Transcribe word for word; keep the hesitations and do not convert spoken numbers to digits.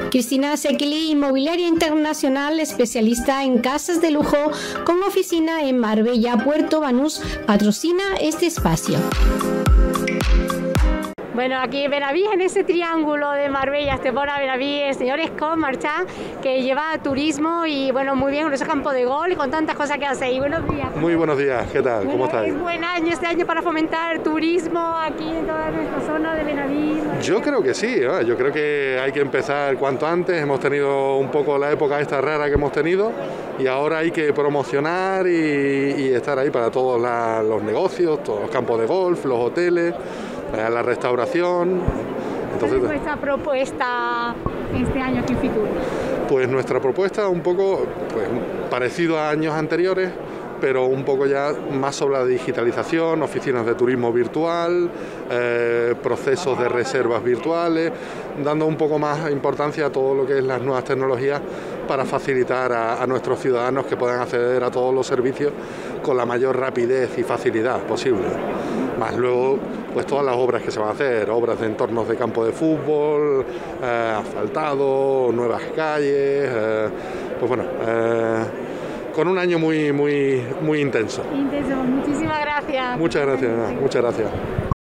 Cristina Sequili, inmobiliaria internacional especialista en casas de lujo con oficina en Marbella, Puerto Banús, patrocina este espacio. Bueno, aquí en Benavís, en ese triángulo de Marbella, Estepona, Benavís, el señor Scott Marchán, que lleva turismo y, bueno, muy bien con ese campo de golf y con tantas cosas que hacéis. Buenos días. Muy buenos días, ¿qué tal? Bueno, ¿Cómo estáis? ¿Es buen año este año para fomentar el turismo aquí en toda nuestra zona de Benavís? Yo creo que sí, ¿no? Yo creo que hay que empezar cuanto antes. Hemos tenido un poco la época esta rara que hemos tenido y ahora hay que promocionar y, y estar ahí para todos la, los negocios, todos los campos de golf, los hoteles, la restauración. Entonces, ¿cuál es vuestra propuesta este año aquí en Fitur? Pues nuestra propuesta un poco pues, parecido a años anteriores, pero un poco ya más sobre la digitalización, oficinas de turismo virtual, eh, procesos de reservas virtuales, dando un poco más importancia a todo lo que es las nuevas tecnologías para facilitar a, a nuestros ciudadanos que puedan acceder a todos los servicios con la mayor rapidez y facilidad posible. Más luego, pues todas las obras que se van a hacer, obras de entornos de campo de fútbol, eh, asfaltado, nuevas calles, eh, pues bueno, eh, con un año muy, muy, muy intenso. Intenso, muchísimas gracias. Muchas gracias, muchas gracias.